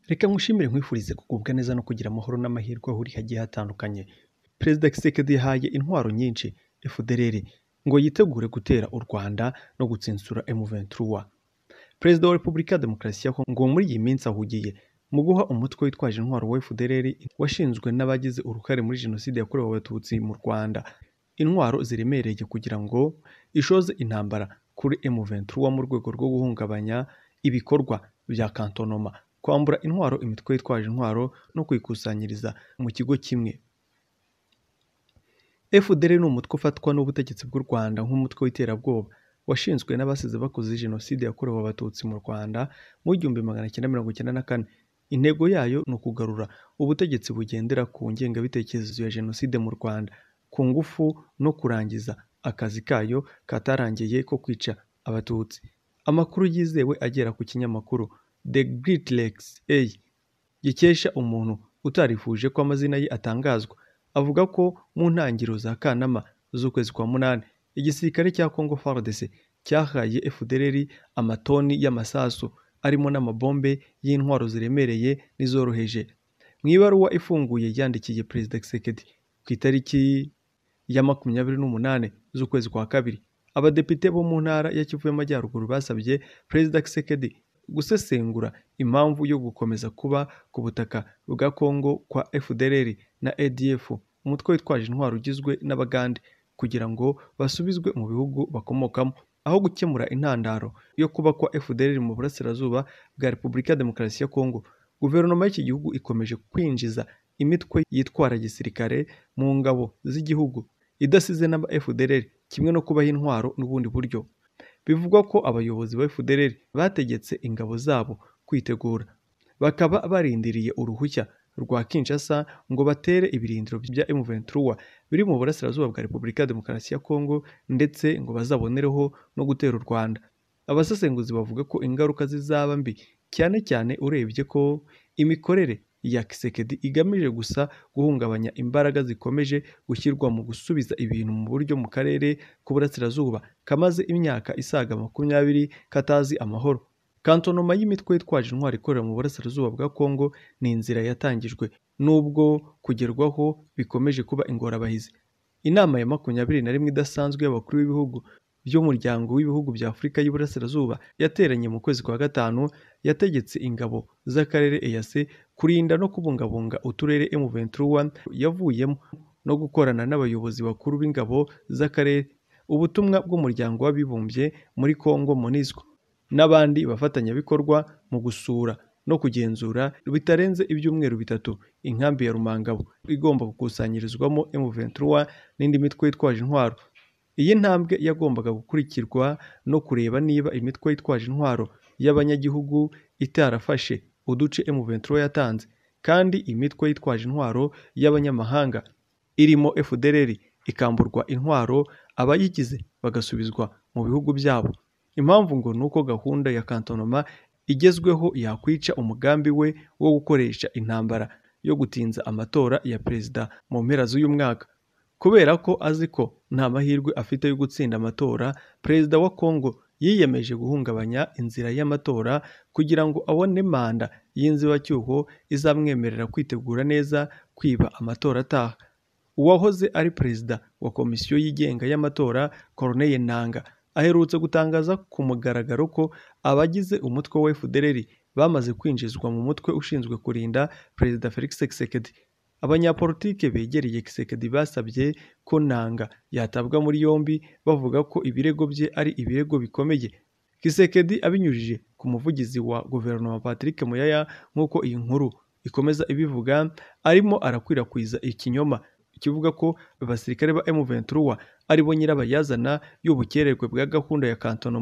Reka nkushimire nkwifurize kugubwa neza no kugira amahoro n'amahirwe aho uri hagiye hatandukanye. Perezida Tshisekedi yahaye intwaro nyinshi Fdlr ngo yitegure gutera u Rwanda no gutsinsura M23. Perezida wa Repubulika ya Demokarasi ya Kongo ngo muri iyi minsi ahugiye mu guha umutwe witwaje intwaro wa Fdlr washinzwe n'abagize uruhare muri jenoside yakorewe abatutsi mu Rwanda intwaro ziremereye kugira ngo ishoze intambara kuri M23 mu rwego rwo guhungabanya ibikorwa bya kantonoma, kwambura intwaro imitwe yitwaje intwaro no kwikusanyiriza mu kigo kimwe. Fdlr ni umutwe ufatwa n'ubutegetsi bw'u Rwanda nk'umutwe w'iterabwoba washinzwe n'abasize bakoze jenoside yakorewe abatutsi mu Rwanda mu 1994. Intego yayo ni ukugarura ubutegetsi bugendera ku ngengabitekerezo ya jenoside mu Rwanda ku ngufu no kurangiza akazi kayo katarangiye ko kwica abatutsi. Amakuru yizewe agera ku kinyamakuru The Great Lakes gikesha umuntu utarifuje ko amazina ye atangazwa avuga ko mu ntangiriro za Kanama z'ukwezi kwa 8 igisirikare cya Congo FARDC cyahaye Fdlr amatoni y'amasasu arimo n'amabombe y'intwaro ziremereye n'izoroheje. Mu ibaruwa ifunguye yandikiye Perezida Tshisekedi ku itariki ya 28 z'ukwezi kwa 2, abadepite bo mu ntara ya Kivu y'Amajyaruguru basabye Perezida Tshisekedi gusesengura impamvu yo gukomeza kuba ku butaka bwa Kongo kwa Fdlr na ADF, umutwe witwaje intwaro ugizwe n'Abagande, kugira ngo basubizwe mu bihugu bakomokamo aho gukemura intandaro yo kuba kwa Fdlr mu burasirazuba bwa Repubulika ya Demokarasi ya Kongo. Guverinoma y'iki gihugu ikomeje kwinjiza imitwe yitwara gisirikare mu ngabo z'igihugu idasize n'aba Fdlr, kimwe no kubaha intwaro n'ubundi buryo. Bivugwa ko abayobozi ba Fdlr bategetse ingabo zabo kwitegura, bakaba barindiriye uruhushya rwa Kinshasa ngo batere ibirindiro bya M23 biri mu burasirazuba bwa Repubulika ya Demokarasi ya Kongo, ndetse ngo bazabonereho no gutera u Rwanda. Abasesenguzi bavuga ko ingaruka zizaba mbi cyane cyane urebye ko imikorere ya Tshisekedi igamije gusa guhungabanya imbaraga zikomeje gushyirwa mu gusubiza ibintu mu buryo mu karere k'uburasirazuba kamaze imyaka isaga 20 katazi amahoro. Kantonoma y'imitwe yitwaje intwaro ikorera mu burasirazuba bwa Kongo ni inzira yatangijwe nubwo kugerwaho bikomeje kuba ingorabahizi. Inama ya 21 idasanzwe y'abakuru b'ibihugu by'umuryango w'ibihugu bya Afurika y'Iburasirazuba yateranye mu kwezi kwa 5 yategetse ingabo z'akarere EAC kurinda no kubungabunga uturere M23 yavuyemo no gukorana n'abayobozi bakuru b'ingabo z'akarere, ubutumwa bw'umuryango w'abibumbye muri Kongo MONUSCO n'abandi bafatanyabikorwa mu gusura no kugenzura bitarenze ibyumweru 3 inkambi ya Rumangabo igomba gukusanyirizwamo M23 n'indi mitwe yitwaje intwaro. Iyi ntambwe yagombaga gukurikirwa no kureba niba imitwe yitwaje intwaro y'abanyagihugu itarafashe uduce M23 yatanze, kandi imitwe yitwaje intwaro y'abanyamahanga irimo Fdlr ikamburwa intwaro abayigize bagasubizwa mu bihugu byabo. Impamvu ngo nuko gahunda ya kantonoma igezweho yakwica umugambi we wo gukoresha intambara yo gutinza amatora ya perezida mu mpera z'uyu mwaka. Kubera ko azi ko nta mahirwe afite yo gutsinda amatora, perezida wa Kongo yiyemeje guhungabanya inzira y'amatora kugira ngo abone manda y'inzibacyuho izamwemerera kwitegura neza kwiba amatora ataha. Uwahoze ari perezida wa komisiyo yigenga y'amatora Corneille Nanga aherutse gutangaza ku mugaragaro ko abagize umutwe wa Fdlr bamaze kwinjizwa mu mutwe ushinzwe kurinda Perezida Felix Tshisekedi. Abanyapolitike begereye Tshisekedi basabye ko Nanga yatabwa muri yombi, bavuga ko ibirego bye ari ibirego bikomeye. Tshisekedi abinyujije ku muvugizi wa guverinoma Patrick Muyaya, nk'uko iyi nkuru ikomeza ibivuga, arimo arakwirakwiza ikinyoma kivuga ko abasirikare ba M23 aribo nyirabayazana y'ubukererwe bwa gahunda ya kantonoma,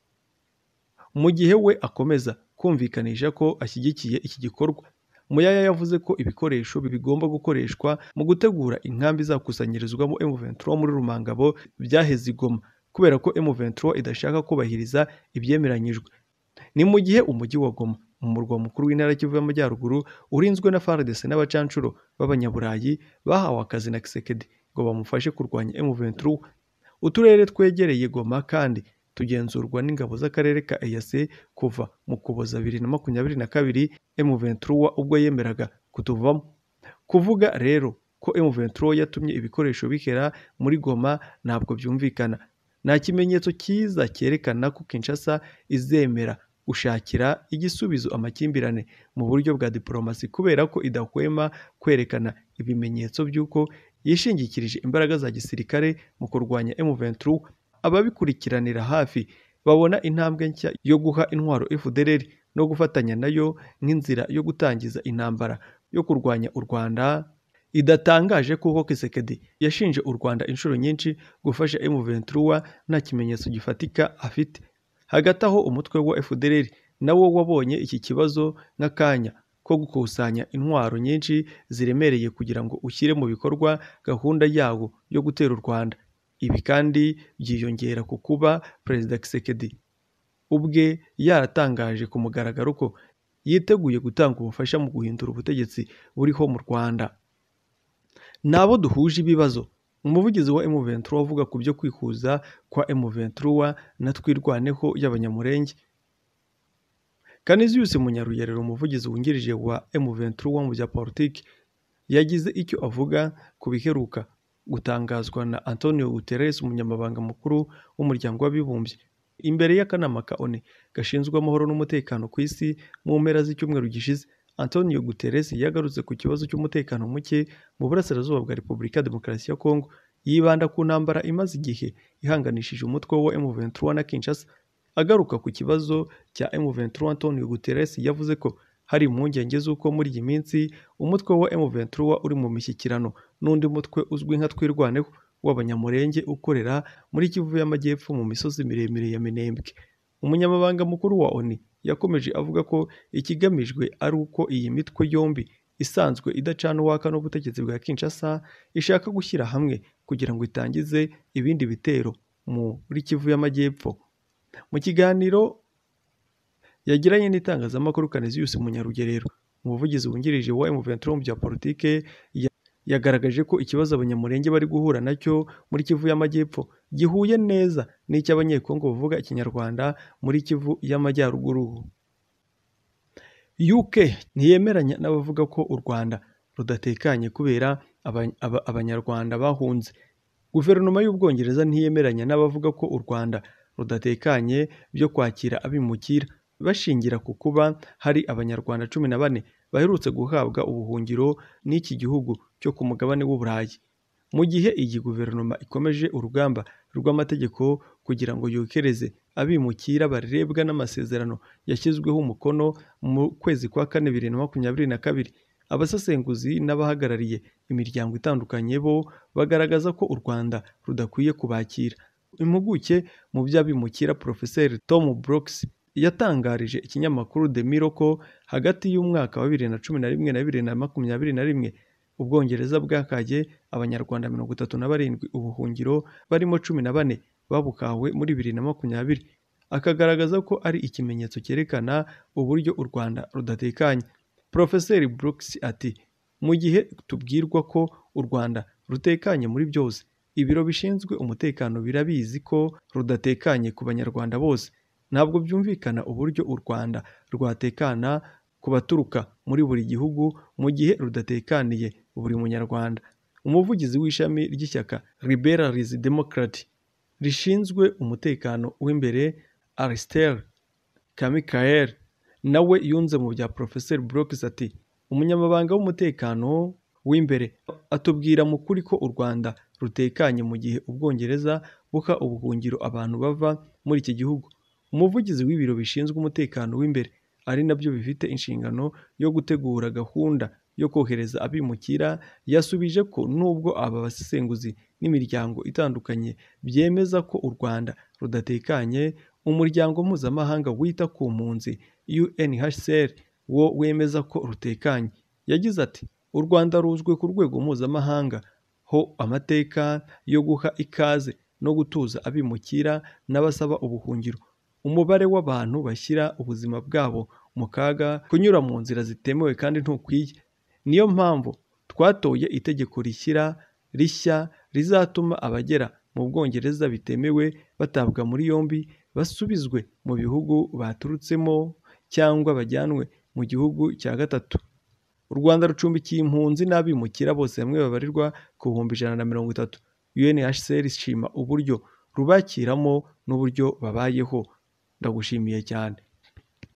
mu gihe we akomeza kumvikanisha ko ashyigikiye iki gikorwa. Muyaya yavuze ko ibikoresho bigomba gukoreshwa mu gutegura inkambi zakusanyirizwamo M23 muri Rumangabo byaheze Goma kubera ko M23 idashaka kubahiriza ibyemeranyijwe. Ni mu gihe umujyi wa Goma, umurwa mukuru w'intara Kivu y'Amajyaruguru, urinzwe na FARDC n'abacancuro b'abanyaburayi bahawe akazi na Tshisekedi ngo bamufashe kurwanya M23. Uturere twegereye Goma kandi tugenzurwa n'ingabo z'akarere ka EAC kuva mu Ukuboza 2022 M23 ubwo yemeraga kutuvamo. Kuvuga rero ko M23 yatumye ibikoresho bihera muri Goma ntabwo byumvikana. Nta kimenyetso cyiza cyerekana ko Kinshasa izemera gushakira igisubizo amakimbirane mu buryo bwa diplomasi kubera ko idahwema kwerekana ibimenyetso by'uko yishingikirije imbaraga za gisirikare mu kurwanya M23. Ababikurikiranira hafi babona intambwe nshya yo guha intwaro Fdlr no gufatanya nayo nk'inzira yo gutangiza intambara yo kurwanya u Rwanda. Idatangaje kuko Tshisekedi yashinje u Rwanda inshuro nyinshi gufasha M23 nta kimenyetso gifatika afite. Hagati aho umutwe wa Fdlr nawo wabonye iki kibazo nk'akanya ko gukusanya intwaro nyinshi ziremereye kugira ngo ushyire mu bikorwa gahunda yawo yo gutera u Rwanda. Ibi kandi byiyongera ku kuba Perezida Tshisekedi ubwe yaratangaje ku mugaragaro ko yiteguye gutanga ubufasha mu guhindura ubutegetsi buriho mu Rwanda. Nabo duhuje ibibazo. Umuvugizi wa M23 avuga ku byo kwihuza kwa M23 na twirwaneho y'abanyamurenge. Canisius Munyaruyerero, umuvugizi wungirije wa M23 mu bya politiki, yagize icyo avuga ku biheruka gutangazwa na Gutera, umunyamabanga mukuru w'umuryango w'abibumbye, imbere y'akanama ka ONU gashinzwe amahoro n'umutekano ku isi mu mpera z'icyumweru gishize. Gutera yagarutse ku kibazo cy'umutekano muke mu burasirazuba bwa Repubulika ya Demokarasi ya Kongo, yibanda ku ntambara imaze igihe ihanganishije umutwe wa M23 na Kinshasa. Agaruka ku kibazo cya M23, Gutera yavuze ko hari impungenge z'uko muri iyi minsi umutwe wa M23 uri mu mishyikirano n'undi mutwe uzwi nka twirwaneho w'abanyamurenge ukorera muri Kivu y'Amajyepfo mu misozi miremire ya Minembwe. Umunyamabanga mukuru wa ONU yakomeje avuga ko ikigamijwe ari uko iyi mitwe yombi isanzwe idacana uwaka n'ubutegetsi bwa Kinshasa ishaka gushyira hamwe kugira ngo itangize ibindi bitero muri Kivu y'Amajyepfo. Mu kiganiro yagiranye n'itangazamakuru, Canisius Munyarugerero, umuvugizi wungirije wa M23 mu bya politike, yagaragaje ko ikibazo abanyamurenge bari guhura nacyo muri Kivu y'Amajyepfo gihuye neza n'icy'abanyekongo bavuga ikinyarwanda muri Kivu y'Amajyaruguru. UK ntiyemeranya n'abavuga ko u Rwanda rudatekanye kubera abanyarwanda bahunze. Guverinoma y'Ubwongereza ntiyemeranya n'abavuga ko u Rwanda rudatekanye byo kwakira abimukira, bashingira ku kuba hari abanyarwanda 14 baherutse guhabwa ubuhungiro n'iki gihugu cyo ku mugabane w'Uburayi. Mu gihe iyi guverinoma ikomeje urugamba rw'amategeko kugira ngo yokereze abimukira barebwa n'amasezerano yashyizweho umukono mu kwezi kwa 4 2022, abasesenguzi n'abahagarariye imiryango itandukanye bo bagaragaza ko u Rwanda rudakwiye kubakira. Impuguke mu by'abimukira Professor Tom Brooks yatangarije ikinyamakuru The Mirror ko hagati y'umwaka wa 2011 na 2021 Ubwongereza bwakaje abanyarwanda 37 ubuhungiro, barimo 14 babukawe muri 2020. Akagaragaza ko ari ikimenyetso cyerekana uburyo u Rwanda rudatekanye. Professor Brooks ati, mu gihe tubwirwa ko u Rwanda rutekanye muri byose, ibiro bishinzwe umutekano birabizi ko rudatekanye ku banyarwanda bose. Ntabwo byumvikana uburyo u Rwanda rwatekana ku baturuka muri buri gihugu mu gihe rudatekaniye buri munyarwanda. Umuvugizi w'ishami ry'ishyaka Liberals Democrat rishinzwe umutekano w'imbere Alistair Kamikael nawe yunze mu bya Professor Brooks ati, umunyamabanga w'umutekano w'imbere atubwira mu kuri ko u Rwanda rutekanye mu gihe Ubwongereza buha ubuhungiro abantu bava muri iki gihugu. Umuvugizi w'ibiro bishinzwe umutekano w'imbere ari nabyo bifite inshingano yo gutegura gahunda yo kohereza abimukira yasubije ko nubwo aba basesenguzi n'imiryango itandukanye byemeza ko u Rwanda rudatekanye, umuryango mpuzamahanga wita ku mpunzi UNHCR wo wemeza ko rutekanye. Yagize ati, u Rwanda ruzwi ku rwego mpuzamahanga ho amateka yo guha ikaze no gutuza abimukira n'abasaba ubuhungiro. Umubare w'abantu bashyira ubuzima bwabo mu kaga kunyura mu nzira zitemewe kandi ntukwiye. Niyo mpamvu twatoye itegeko rishya rizatuma abagera mu Bwongereza bitemewe batabwa muri yombi basubizwe mu bihugu baturutsemo cyangwa bajyanwe mu gihugu cya gatatu. U Rwanda rucumbikiye impunzi n'abimukira bose hamwe babarirwa ku bihumbi 130. UNHCR ishima uburyo rubakiramo n'uburyo babayeho. Ndagushimiye cyane.